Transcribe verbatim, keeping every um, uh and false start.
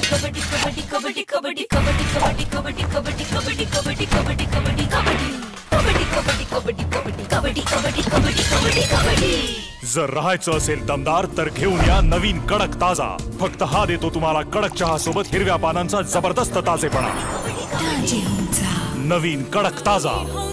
कबड्डी कबड्डी कबड्डी कबड्डी कबड्डी कबड्डी कबड्डी कबड्डी कबड्डी कबड्डी कबड्डी कबड्डी कबड्डी कबड्डी कबड्डी कबड्डी कबड्डी कबड्डी कबड्डी। जर राहायचं असेल दमदार तर घेऊन या नवीन कडक ताजा। फक्त हा देतो तुम्हाला कडक चहा सोबत हिरव्या पानांचा जबरदस्त ताजेपणा। नवीन कडक ताजा।